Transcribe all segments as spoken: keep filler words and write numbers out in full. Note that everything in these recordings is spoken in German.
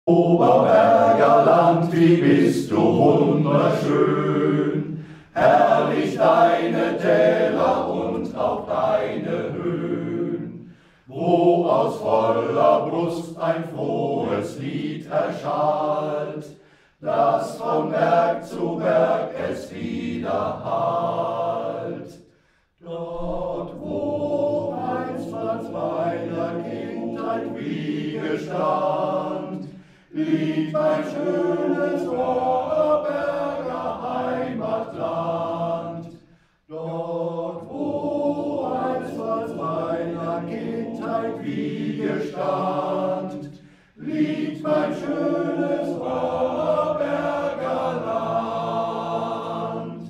Oberberger Land, wie bist du wunderschön, herrlich deine Täler und auch deine Höhen, wo aus voller Brust ein frohes Lied erschallt, das von Berg zu Berg es widerhallt. Dort, wo einstmals meiner Kindheit Wiege stand, liegt mein schönes Oberberger Heimatland. Dort, wo einstmals meiner Kindheit Wiege stand, liegt mein schönes Oberberger Land.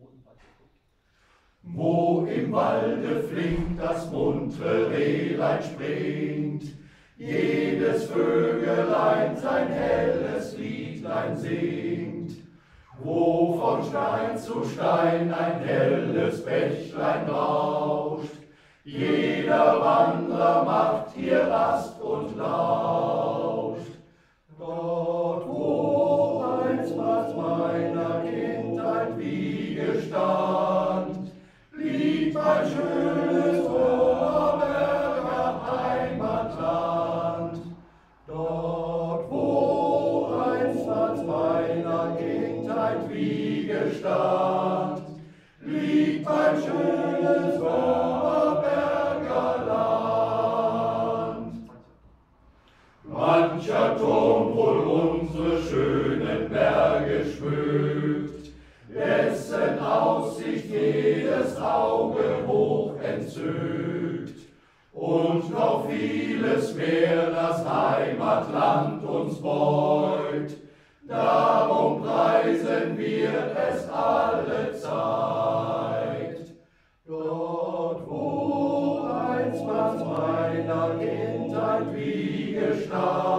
Wo im Walde flink das muntre Rehlein springt, jedes Vögelein sein helles Liedlein singt, wo von Stein zu Stein ein helles Bächlein rauscht, jeder Wanderer macht hier Rast und lauscht. Dort, wo einstmals meiner Kindheit Wiege stand, liegt mein schönes Oberberger Heimatland. Dort, wo einstmals meiner Kindheit Wiege stand, liegt mein schönes Oberberger Land. Mancher Turm wohl unsere schönen Berge schmückt, dessen Aussicht jedes Auge hoch entzückt, und noch vieles mehr das Heimatland uns beugt, darum preisen wir es alle Zeit. Dort, wo einstmals meiner Kindheit Wiege stand,